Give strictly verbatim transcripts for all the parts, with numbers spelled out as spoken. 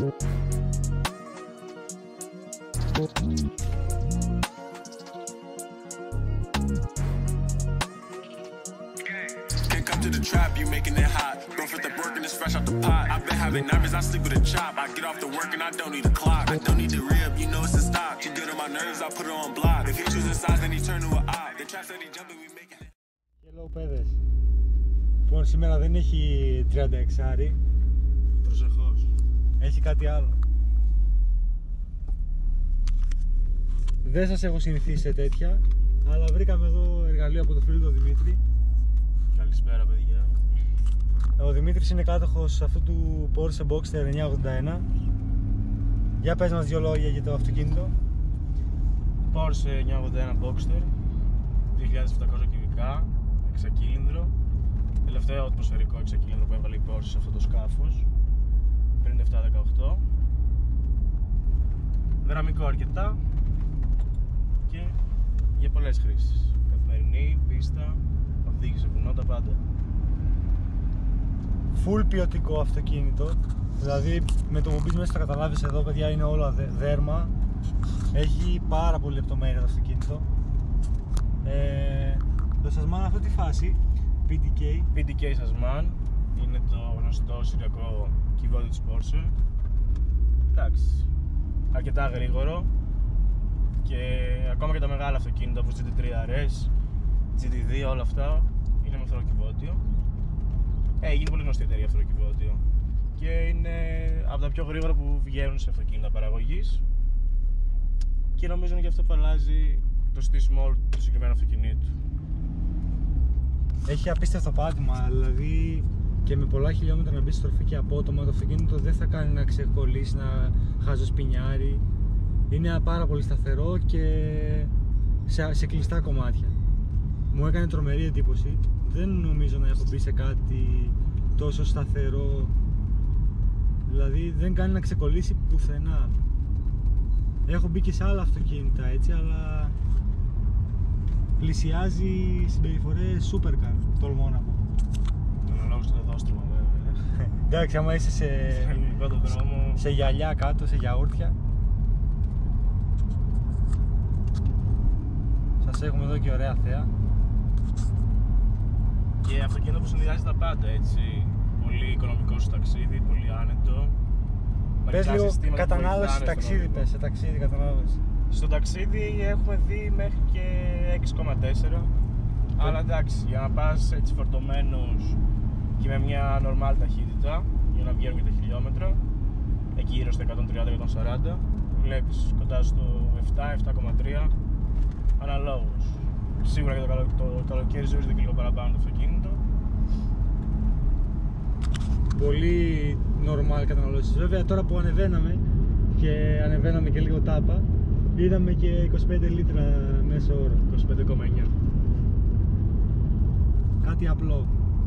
To the trap, you making it hot. Don't fit the work and it's fresh out the pot. I've been having nightmares, I sleep with a chop. I get off the work and I don't need a clock. I don't need the rib, you know it's a stock. She good on my nerves, I put her on block. If he chooses size, then he turn to a op. The trap said he jumping, we making it. Hello, παιδες. Λοιπόν, σήμερα δεν έχει τριάντα έξι. Προσεχώς. Έχει κάτι άλλο. Δεν σας έχω συνηθίσει σε τέτοια, αλλά βρήκαμε εδώ εργαλείο από το φίλο του Δημήτρη. Καλησπέρα, παιδιά. Ο Δημήτρης είναι κάτοχος αυτού του Porsche Boxster εννιακόσια ογδόντα ένα. Για πες μας δύο λόγια για το αυτοκίνητο. Porsche εννιακόσια ογδόντα ένα Boxster, δύο χιλιάδες επτακόσια κυβικά, εξακύλινδρο. Τελευταίο ατμοσφαιρικό εξακύλινδρο που έβαλε η Porsche σε αυτό το σκάφος, πενήντα επτά δεκαοκτώ. Δυναμικό αρκετά και για πολλές χρήσεις. Καθημερινή, πίστα, οδήγηση, βουνό, τα πάντα. Full ποιοτικό αυτοκίνητο. Δηλαδή με το που μπεις μέσα θα καταλάβεις, εδώ παιδιά είναι όλα δέρμα. Έχει πάρα πολύ λεπτομέρεια το αυτοκίνητο. ε, Το Sasman αυτή τη φάση πι ντι κέι πι ντι κέι Sasman είναι το γνωστό συριακό κυβότιο της Porsche. Εντάξει, αρκετά γρήγορο και ακόμα και τα μεγάλα αυτοκίνητα όπως τζι τι θρι αρ ες, τζι τι δύο, όλα αυτά είναι με φθοροκυβότιο. Ε, γίνει πολύ γνωστή εταιρεία φθοροκυβότιο και είναι από τα πιο γρήγορα που βγαίνουν σε αυτοκίνητα παραγωγής και νομίζω είναι και αυτό που αλλάζει το στήσιμο όλου του συγκεκριμένου αυτοκινήτου. Έχει απίστευτο πάτημα, δηλαδή και με πολλά χιλιόμετρα να μπει στη στροφή και απότομα το αυτοκίνητο δεν θα κάνει να ξεκολλήσει, να χαζοσπινιάρει. Είναι πάρα πολύ σταθερό και σε, σε κλειστά κομμάτια. Μου έκανε τρομερή εντύπωση. Δεν νομίζω να έχω μπει σε κάτι τόσο σταθερό. Δηλαδή δεν κάνει να ξεκολλήσει πουθενά. Έχω μπει και σε άλλα αυτοκίνητα έτσι, αλλά πλησιάζει συμπεριφορές supercar, τολμώ να πω. Αναλόγως στο δόστρωμα βέβαια. Εντάξει, άμα είσαι σε, δρόμο... σε γυαλιά κάτω, σε γιαούρτια. Σας έχουμε εδώ και ωραία θέα. Και αυτοκίνητο που συνδυάζει τα πάντα, έτσι. Πολύ οικονομικό στο ταξίδι, πολύ άνετο. Πες λίγο κατανάλωση ταξίδι, πες, σε ταξίδι κατανάλωση. Στο ταξίδι έχουμε δει μέχρι και έξι κόμμα τέσσερα. Αλλά εντάξει, για να πας έτσι φορτωμένος και με μια normal ταχύτητα, για να βγαίνουν και τα χιλιόμετρα, εκεί γύρω στα εκατόν τριάντα με εκατόν σαράντα, βλέπεις κοντά στο επτά, επτά κόμμα τρία, αναλόγως. Σίγουρα και το, καλο, το καλοκαίρι ζορίζεται και λίγο παραπάνω το αυτοκίνητο. Πολύ normal καταναλώσεις. Βέβαια τώρα που ανεβαίναμε και ανεβαίναμε και λίγο τάπα, είδαμε και είκοσι πέντε λίτρα μέσο όρο. είκοσι πέντε κόμμα εννιά. Κάτι απλό.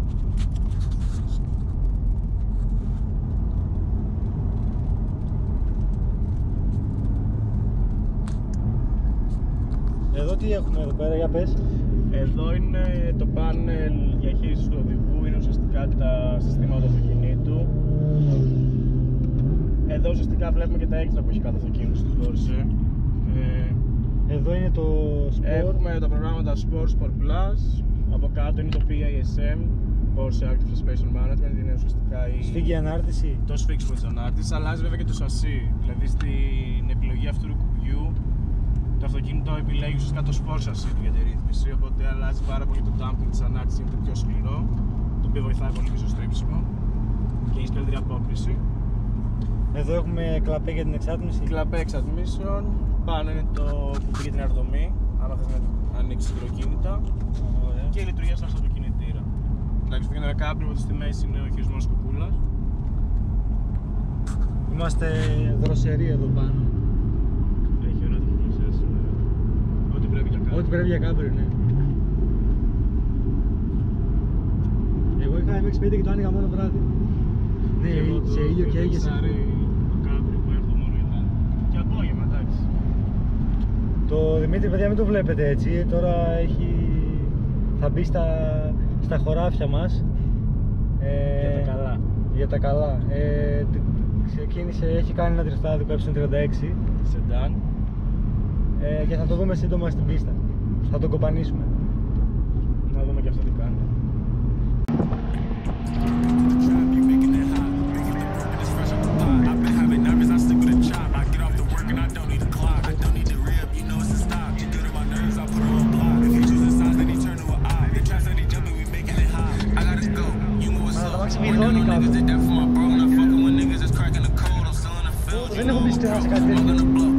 Εδώ τι έχουμε εδώ πέρα, για πες. Εδώ είναι το πάνελ διαχείρισης του οδηγού, είναι ουσιαστικά τα συστήματα του αυτοκινήτου. Εδώ ουσιαστικά βλέπουμε και τα έξτρα που έχει κάθε αυτοκίνητο στο Porsche. Ε, Εδώ είναι το Sport. Έχουμε τα προγράμματα Sport, Sport Plus. Από κάτω είναι το πι έι ες εμ, Porsche Active Suspension Management, είναι ουσιαστικά η... Σφίγγι ανάρτηση. Το σφίξιμο της ανάρτησης, αλλάζει βέβαια και το σασί. Δηλαδή στην επιλογή αυτού του κουμπιού το αυτοκίνητο επιλέγει ουσιαστικά το sport σασί του για τη ρύθμιση, οπότε αλλάζει πάρα πολύ το damping της ανάρτησης, είναι πιο σκληρό, το οποίο βοηθάει πολύ και στο στρίψιμο και έχει καλύτερη απόκριση. Εδώ έχουμε κλαπέ για την εξάτμιση. Κλαπέ εξατμίσεων, πάνω είναι το κουμπί για την αεροδομή, άμα θες να ανοίξεις χειροκίνητα. Ωραία. Και η λειτουργία σαν αυτοκινητήρα. Εντάξει, το κίνητο κάπου ότι στη μέση είναι ο χειρισμός κουκούλας. Είμαστε δροσεροί εδώ πάνω. Έχει ωραία τεχνολογία σήμερα. Ό,τι πρέπει για κάμπρι. Ό,τι πρέπει για κάμπρι, ναι. Εγώ είχα εμ εξ πέντε και το άνοιγα μόνο βράδυ. Ναι, σε ήλιο και έγινε σε το κάμπρι που έχω μόνο για και απόγευμα, εντάξει. Το Δημήτρη, παιδιά, μην το βλέπετε έτσι. Τώρα έχει... θα μπει στα, στα χωράφια μας. Ε... Για τα καλά. Για τα καλά. Ε, ξεκίνησε, έχει κάνει ένα τριφτάδικο ε τριάντα έξι Σεντάν. ε, και θα το δούμε σύντομα στην πίστα. Θα τον κοπανίσουμε. Να δούμε και αυτό τι κάνει. Δεν έχω πιστεύει σε κάτι τέτοιο.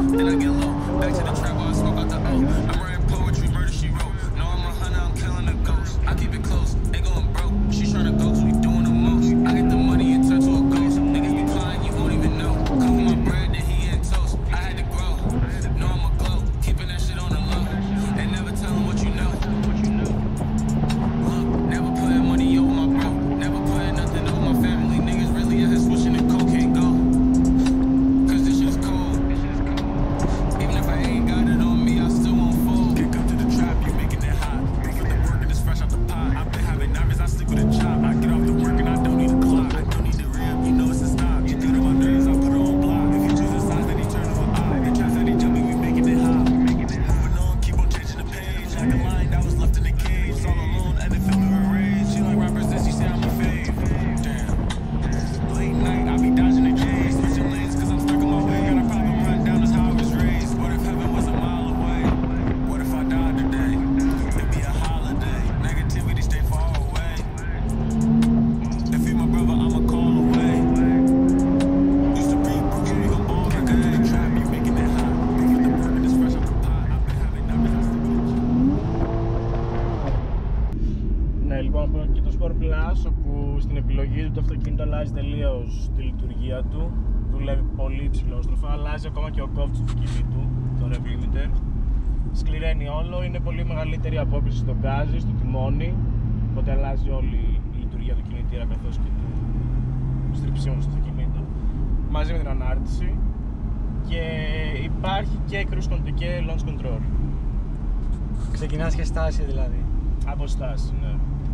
Όπου στην επιλογή του το αυτοκίνητο αλλάζει τελείως τη λειτουργία του. Δουλεύει πολύ υψηλόστροφα, αλλάζει ακόμα και ο κόφτης του αυτοκίνητου, το rev limiter. Σκληραίνει όλο, είναι πολύ μεγαλύτερη απόκληση στο γκάζι, στο τιμόνι. Οπότε αλλάζει όλη η λειτουργία του κινητήρα καθώς και του στριψίων στο αυτοκίνητο. Μαζί με την ανάρτηση. Και υπάρχει και cruise control και launch control. Ξεκινάς και στάση δηλαδή. Από στάση, ναι.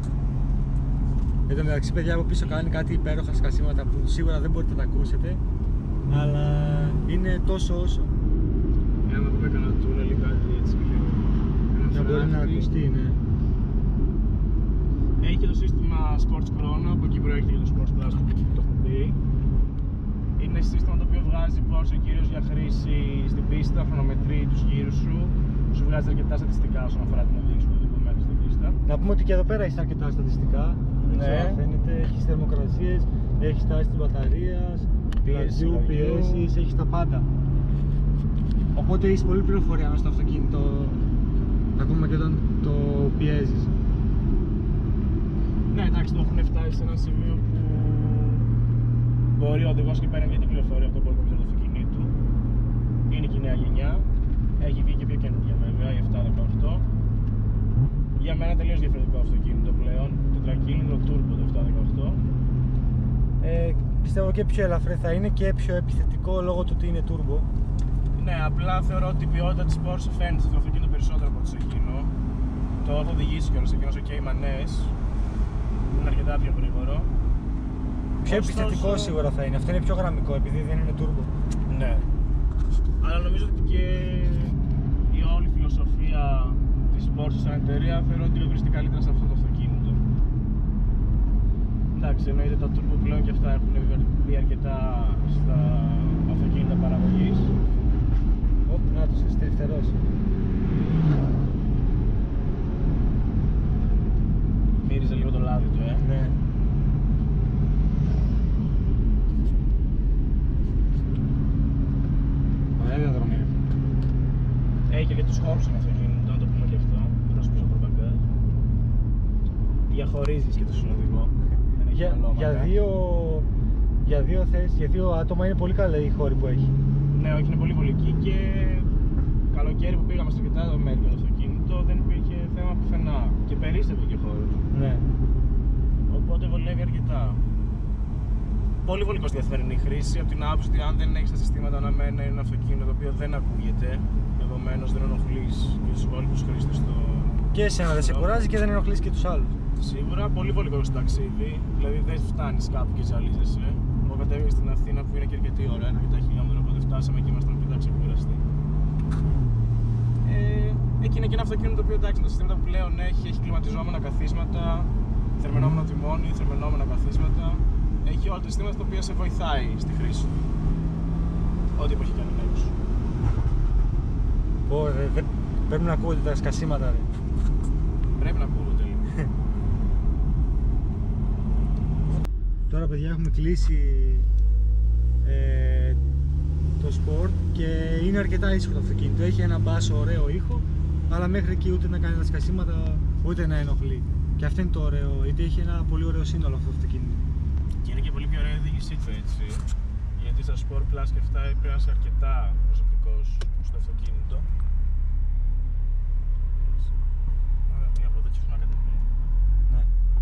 Εν τω μεταξύ, παιδιά, από πίσω κάνει κάτι υπέροχα σκασίματα που σίγουρα δεν μπορείτε να τα ακούσετε, αλλά είναι τόσο όσο. Άμα πούμε κανένα τούνελ ή κάτι έτσι λίγο. Να μπορεί να ακουστεί, ναι. Έχει και το σύστημα Sports Chrono, από εκεί προέρχεται και το Sports Plus που το έχω πει. Είναι σύστημα το οποίο βγάζει Porsche κυρίως για χρήση στην πίστα, χρονομετρεί τους γύρους σου, σου βγάζει αρκετά στατιστικά όσον αφορά την οδήγηση του οδηγού μέσα στην πίστα. Να πούμε ότι και εδώ πέρα έχει αρκετά στατιστικά. Ναι. Φαίνεται, έχει θερμοκρασίες, έχει τάση της μπαταρίας, πλατιού, πιέσεις, έχει τα πάντα. Οπότε έχει πολλή πληροφορία μέσα στο αυτοκίνητο, ακόμα και όταν το πιέζεις. Ναι, εντάξει, το έχουν φτάσει σε ένα σημείο που μπορεί ο οδηγός και παίρνει την πληροφορία από το κομπιούτερ του αυτοκινήτου. Είναι και η νέα γενιά, έχει βγει και πιο καινούργια βέβαια, η επτακόσια δεκαοκτώ. Για μένα τελείως διαφορετικό αυτοκίνητο πλέον, τετρακύλινδρο turbo το επτακόσια δεκαοκτώ. Ε, πιστεύω και πιο ελαφρύ θα είναι και πιο επιθετικό λόγω του ότι είναι turbo. Ναι, απλά θεωρώ ότι η ποιότητα της Porsche φαίνεται στο αυτοκίνητο περισσότερο από το σε εκείνο. Το έχω οδηγήσει κιόλας σε εκείνο σε Cayman S. Είναι αρκετά πιο γρήγορο. Πιο Ωστόσο... επιθετικό σίγουρα θα είναι, αυτό είναι πιο γραμμικό επειδή δεν είναι turbo. Ναι. Αλλά νομίζω ότι και η όλη φιλοσοφία της Porsche σαν εταιρεία θεωρώ ότι βρίσκεται καλύτερα σε αυτό το αυτοκίνητο. Εντάξει, εννοείται τα turbo πλέον και αυτά έχουν βγει αρκετά στα αυτοκίνητα παραγωγής. Ωπ, να τους είσαι τριφτερός. Μύριζε λίγο το λάδι του, ε. Ναι. Ωραία διαδρομή. Έχει και τους χώρους ένα αυτοκίνητο, να το πούμε και αυτό. Προς πίσω προπαγκάζ. Διαχωρίζεις και το συνοδηγό. Για, για, δύο, για δύο θέσεις, για δύο άτομα είναι πολύ καλά η χώρη που έχει. Ναι, όχι, είναι πολύ βολική και καλοκαίρι που πήγαμε στο αρκετά μέρη με το αυτοκίνητο δεν υπήρχε θέμα πουθενά και περίστευε και χώρος. Ναι. Οπότε βολεύει αρκετά. Πολύ βολικό στη καθημερινή χρήση, από την άποψη ότι αν δεν έχεις τα συστήματα αναμένα είναι ένα αυτοκίνητο το οποίο δεν ακούγεται, επομένως δεν ενοχλείς και τους υπόλοιπους χρήστες στο. Και εσένα δεν σε κουράζει και δεν ενοχλείς και τους άλλους. Σίγουρα πολύ βολικό στο ταξίδι, δηλαδή δεν φτάνεις κάπου και ζαλίζεσαι. Εγώ κατέβηκα στην Αθήνα που είναι και αρκετή ώρα, είναι αρκετά χιλιόμετρα, οπότε φτάσαμε και ήμασταν αρκετά ξεκούραστοι. Ε, εκεί είναι και ένα αυτοκίνητο το οποίο εντάξει, τα συστήματα που πλέον έχει, έχει κλιματιζόμενα καθίσματα, θερμαινόμενο τιμόνι, θερμαινόμενα καθίσματα. Έχει όλα τα συστήματα τα οποία σε βοηθάει στη χρήση του. Ό,τι εποχή και αν είναι έξω. Πω, ρε, δε, πρέπει να ακούγονται τα σκασίματα, ρε. Πρέπει να ακούγονται λίγο. Τώρα, παιδιά, έχουμε κλείσει ε, το Sport και είναι αρκετά ήσυχο το αυτοκίνητο. Έχει ένα μπάσο ωραίο ήχο, αλλά μέχρι εκεί ούτε να κάνει τα σκασίματα, ούτε να ενοχλεί. Και αυτό είναι το ωραίο, γιατί έχει ένα πολύ ωραίο σύνολο αυτό το αυτοκίνητο. Και είναι και πολύ πιο ωραία η οδήγησή του, έτσι. Γιατί στα Sport Plus και αυτά πρέπει να είσαι αρκετά προσεκτικός στο αυτοκίνητο. Άρα, μία από εδώ και να κατεβαίνει. Ναι.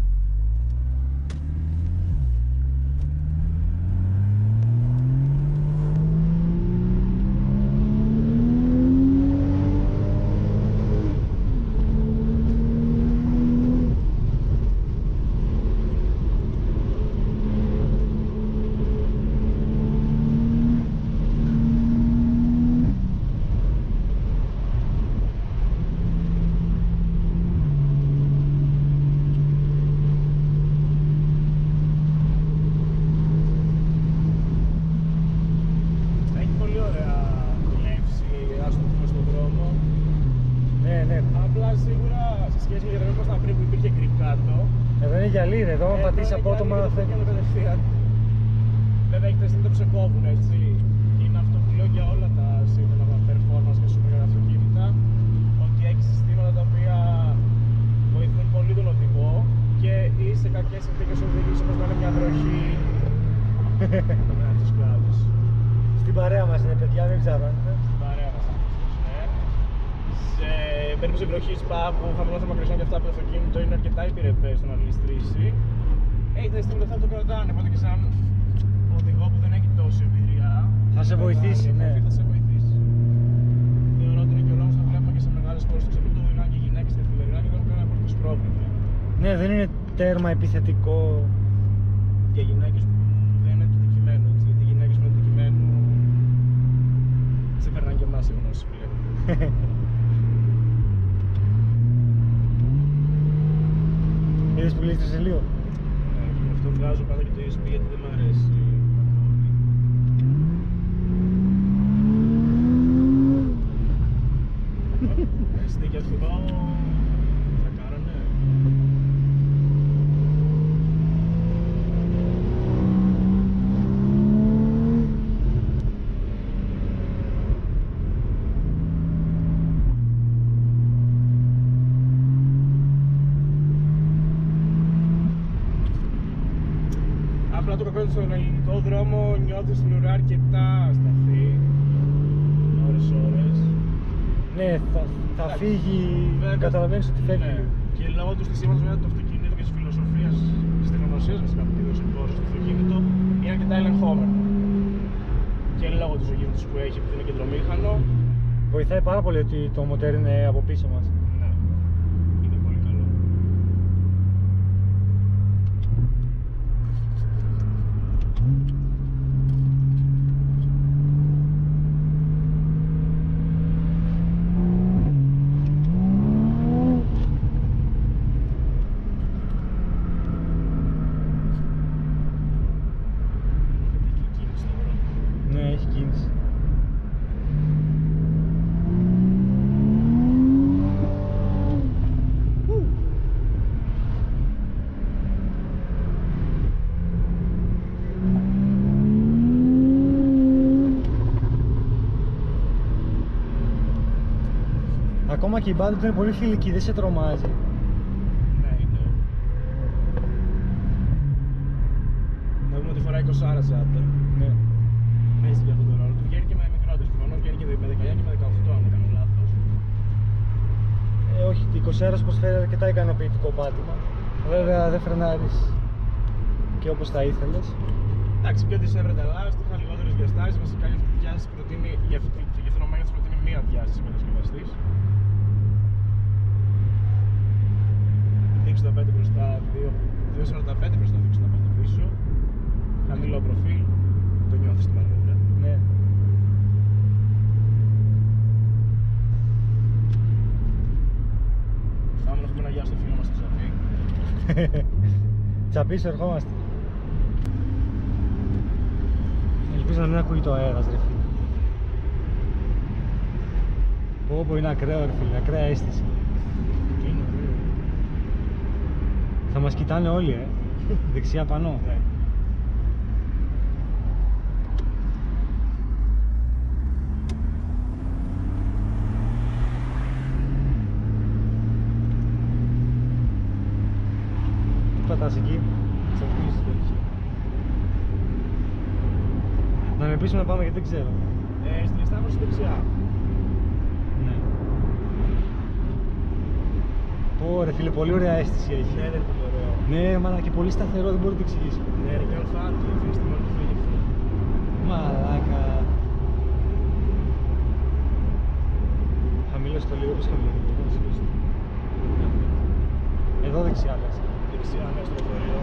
Γυαλί, ρε, εδώ, άμα πατήσει απότομα θα κατευθείαν. Βέβαια έχει τα συστήματα που σε κόβουν, έτσι. Είναι αυτό που λέω για όλα τα σύστηματα performance και super μεγάλα αυτοκίνητα. Ότι έχει συστήματα τα οποία βοηθούν πολύ τον οδηγό και ή σε κακές συνθήκες οδηγείς, όπως να είναι μια βροχή. Με τους κλάδους. Στην παρέα μας είναι, παιδιά, δεν ψάρανε. Στην παρέα μας είναι, ναι. Σε περίπτωση βροχής που χαμηλό θέμα κρυσών και αυτά από το αυτοκίνητο είναι αρκετά υπηρεπές στο να γλιστρήσει. Έχει τα συστήματα αυτά που το κρατάνε, οπότε και σαν οδηγό που δεν έχει τόση εμπειρία θα σε βοηθήσει, ναι. Θα σε βοηθήσει. Θεωρώ ότι είναι και ο λόγος που βλέπουμε και σε μεγάλες πόλεις που το οδηγάνε και γυναίκες καθημερινά και δεν έχουν κανένα απολύτως πρόβλημα. Ναι, δεν είναι τέρμα επιθετικό. Για γυναίκες που δεν είναι του δικημένου, έτσι, γιατί οι γυναίκες που είναι του δικημένου σε περνάνε και εμάς οι γνώσεις πλέον. Είδες που γλίστρισε λίγο. Ναι, και γι' αυτό βγάζω πάντα και το ι ες πι γιατί δεν μ' αρέσει. Έστε και αυτό θα κάνανε. Απλά το κακό είναι στον ελληνικό δρόμο νιώθεις την ουρά αρκετά ασταθή, ώρες ώρες. Ναι, θα, θα φύγει, καταλαβαίνεις ότι φεύγει. Ναι. Και λόγω του στισίματος μετά του αυτοκίνητου και της φιλοσοφίας της τεχνογνωσίας μας κάπου και δώσει πόσο στο αυτοκίνητο είναι αρκετά ελεγχόμενο. Και λόγω του ζωγήματος που έχει, που είναι κεντρομήχανο. Βοηθάει πάρα πολύ ότι το μοτέρ είναι από πίσω μας. Ναι, είναι πολύ καλό. Ναι, έχει κίνηση. Ακόμα και η μπάντα του είναι πολύ φιλική, δεν σε τρομάζει. Ναι, είναι. Να δούμε ότι φοράει είκοσι ζάντα. Ναι. Έχει και αυτό το ρόλο του. Βγαίνει και με μικρότερες προφανώς, βγαίνει και με δεκαεννιά και με δεκαοκτώ αν δεν κάνω λάθος. Ε, όχι, η είκοσι προσφέρει αρκετά ικανοποιητικό πάτημα. Βέβαια δεν φρενάρεις και όπως θα ήθελες. Εντάξει, πιο δυσέβρετα λάστιχα, λιγότερες διαστάσεις. Βασικά για αυτή τη διάσταση προτείνει, για αυτό το μέγεθος προτείνει μία διάσταση ο κατασκευαστής. δύο εξήντα πέντε μπροστά, δύο σαράντα πέντε μπροστά, δύο εξήντα πέντε πίσω. Χαμηλό προφίλ, το νιώθεις τη μανούβρα. Ναι. Πάμε να πούμε ένα γεια στο φίλο μας στο Τσαπί. Τσαπίσω ερχόμαστε. Ελπίζω να μην ακούει το αέρας ρε φίλε. Πω πω είναι ακραίο ρε φίλε, ακραία αίσθηση. Είναι ωραίο. Θα μας κοιτάνε όλοι ε, δεξιά πανώ. Ναι. Τι πατάς εκεί? Ξαφνίζεις τέτοια. Να με πείσουμε να πάμε γιατί δεν ξέρω. Ε, στην Εστάμωση δεξιά. Ναι. Πω ρε φίλε, πολύ ωραία αίσθηση έχει. Ναι, δεν είναι πολύ ωραίο. Ναι, μάνα και πολύ σταθερό, δεν μπορώ να το εξηγήσω. Ναι, ρε, και αλφάτι, αφήνεις τη μόνη του φύγει αυτό. Μαλάκα. Χαμηλώς το λίγο, πώς χαμηλώς. Εδώ δεξιά λες. Δεξιά, ναι, στο λεωφορείο.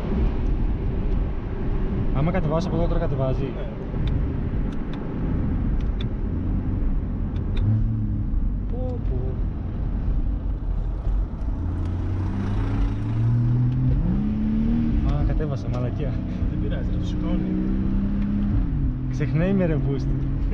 Άμα κατεβάσω από εδώ τώρα κατεβάζει. Ναι. Πω πω. Α, κατέβασα, μαλακία. Δεν πειράζει, ρε, το σηκώνει. Ξεχνάει με ρε boost.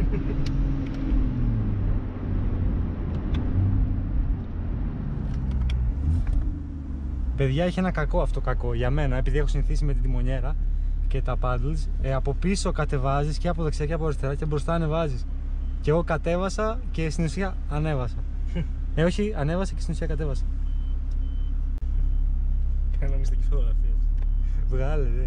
Παιδιά, έχει ένα κακό αυτό κακό για μένα, επειδή έχω συνηθίσει με την τιμονιέρα και τα paddles. Ε, από πίσω κατεβάζεις και από δεξιά και από αριστερά και μπροστά ανεβάζεις. Και εγώ κατέβασα και στην ουσία ανέβασα. Ε, όχι, ανέβασα και στην ουσία κατέβασα. Κάνα μυστική φωτογραφία. Βγάλε, δε.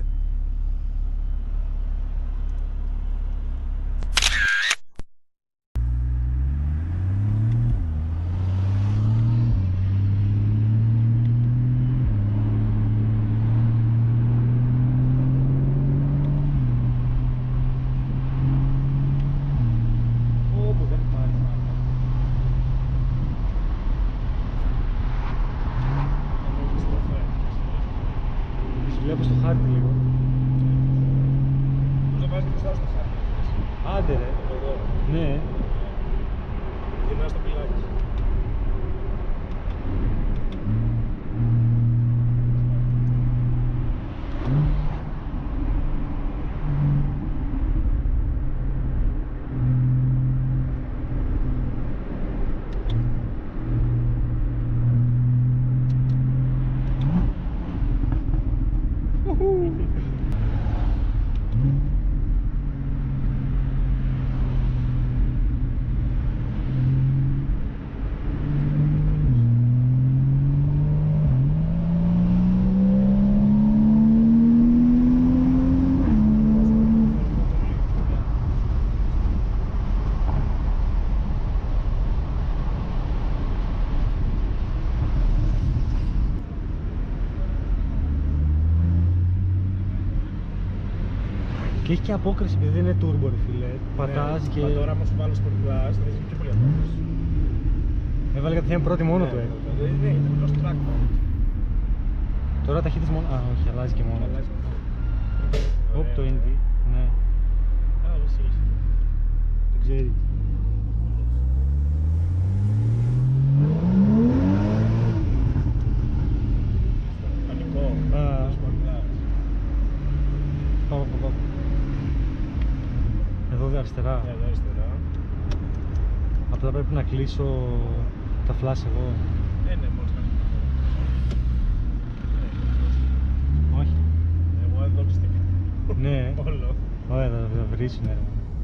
Όπου δεν πάρει. Σου βλέπω στο χάρτη λίγο. Πώς να βάζεις μπροστά στο χάρτη. Άντε ρε. Εδώ. Ναι. Γυρνάς το πιλάκι. Και έχει και απόκριση επειδή δεν είναι turbo ρε φίλε. Πατάς Ναι, και... μα τώρα άμα σου βάλω sport class θα δεις πιο πολύ απόκριση. Έβαλε κατευθείαν πρώτη μόνο του, ε. Δεν είναι, ήταν απλώς track mode. Τώρα ταχύτητες μόνο... Α, όχι, αλλάζει και μόνο. Αλλάζει. Όπ, το Indy. Ναι, Α, εσύ είσαι. το ξέρει. Πανικό. Α. Sport class. Πάμε, πάμε, πάμε. Εδώ δε αριστερά. Ναι, εδώ αριστερά. Απλά πρέπει να κλείσω τα flash εγώ. Ναι, ναι, μόλις κάνεις. Όχι. Εγώ εδώ ξεστήκα. Ναι. Όλο. Ωραία, θα θα βρίσουνε.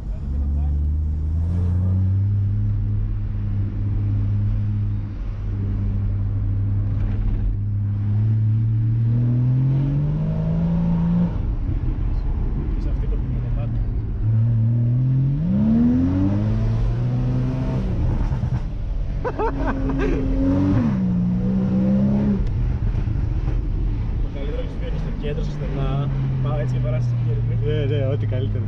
Σε αυτή το πήγαινε πάτε. Το καλύτερο έχεις βγαίνει στο κέντρο, στο στενά. Πάω έτσι και περάσεις στην κέρδη. Ναι, ναι, ό,τι καλύτερο.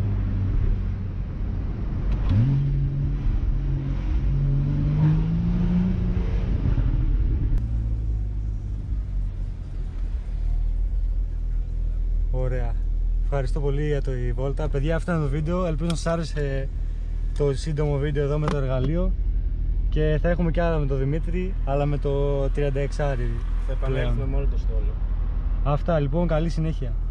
ευχαριστώ πολύ για τη βόλτα. Παιδιά, αυτό είναι το βίντεο. Ελπίζω να σας άρεσε το σύντομο βίντεο εδώ με το εργαλείο. Και θα έχουμε και άλλα με τον Δημήτρη, αλλά με το τριάντα έξι. Θα επανέλθουμε με όλο το στόλο. Αυτά λοιπόν, καλή συνέχεια.